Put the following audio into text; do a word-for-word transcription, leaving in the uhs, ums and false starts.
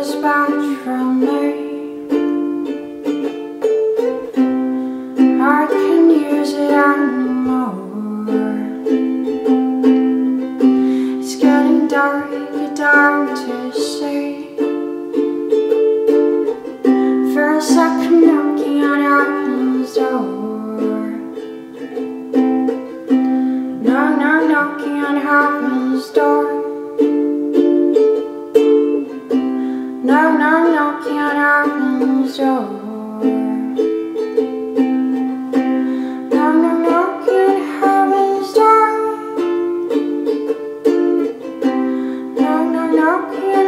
dispatch from me. I can use it anymore. It's getting dark, dark to see. For a second knocking on heaven's door. No, no, knocking on heaven's door. No, no, knocking on heaven's door. No, no, knocking on heaven's door. No, no, knocking on